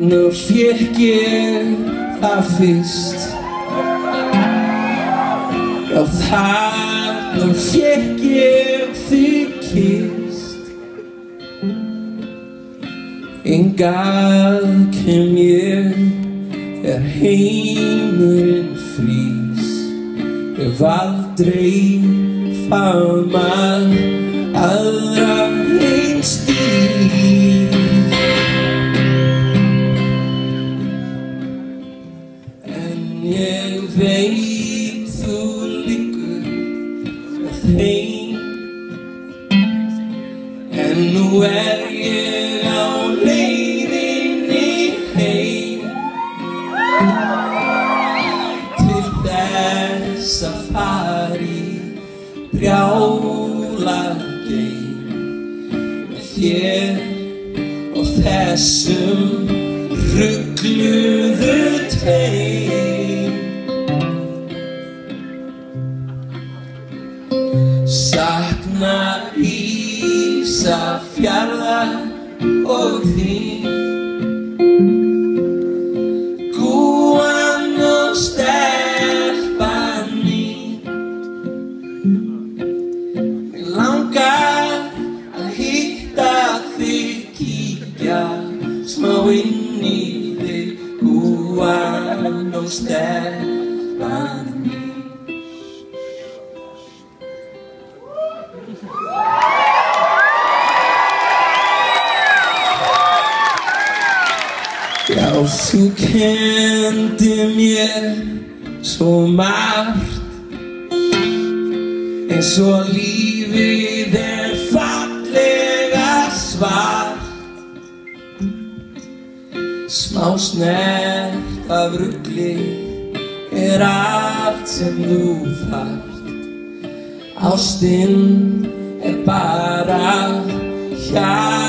Nú fékk ég það fyrst. Já, þarna fékk ég þig kysst. Hingað kem ég heimurinn frýs. Hef aldrei faðmað aðra eins dýr. En ég veit þú liggur með þeim. En nú ég á leiðinni heim. Til þess að fara í brjálað geim. Með þér og þessum rugluðu tveim. Sakna Ísafjarðar og þín. Gúano stelpan mín. Mig langar að hitta þig, kíkja smá inn í þig. Gúano stelpan mín. Já, þú kenndi mér svo margt, eins og lífið fallega svart. Smá snert af rugli allt sem þú þarft. Ástin bara hjarta